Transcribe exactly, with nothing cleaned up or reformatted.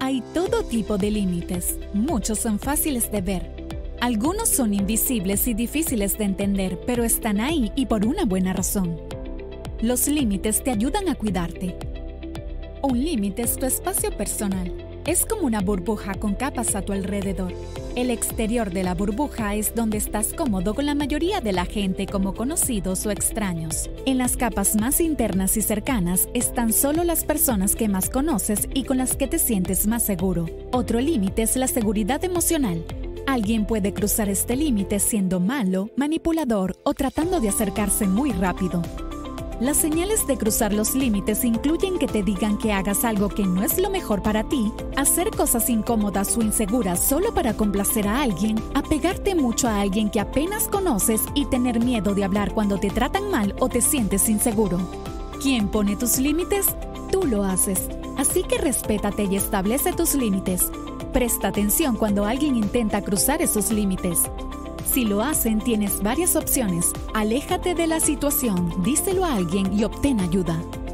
Hay todo tipo de límites. Muchos son fáciles de ver. Algunos son invisibles y difíciles de entender, pero están ahí y por una buena razón. Los límites te ayudan a cuidarte. Un límite es tu espacio personal. Es como una burbuja con capas a tu alrededor. El exterior de la burbuja es donde estás cómodo con la mayoría de la gente, como conocidos o extraños. En las capas más internas y cercanas están solo las personas que más conoces y con las que te sientes más seguro. Otro límite es la seguridad emocional. Alguien puede cruzar este límite siendo malo, manipulador o tratando de acercarse muy rápido. Las señales de cruzar los límites incluyen que te digan que hagas algo que no es lo mejor para ti, hacer cosas incómodas o inseguras solo para complacer a alguien, apegarte mucho a alguien que apenas conoces y tener miedo de hablar cuando te tratan mal o te sientes inseguro. ¿Quién pone tus límites? Tú lo haces. Así que respétate y establece tus límites. Presta atención cuando alguien intenta cruzar esos límites. Si lo hacen, tienes varias opciones. Aléjate de la situación, díselo a alguien y obtén ayuda.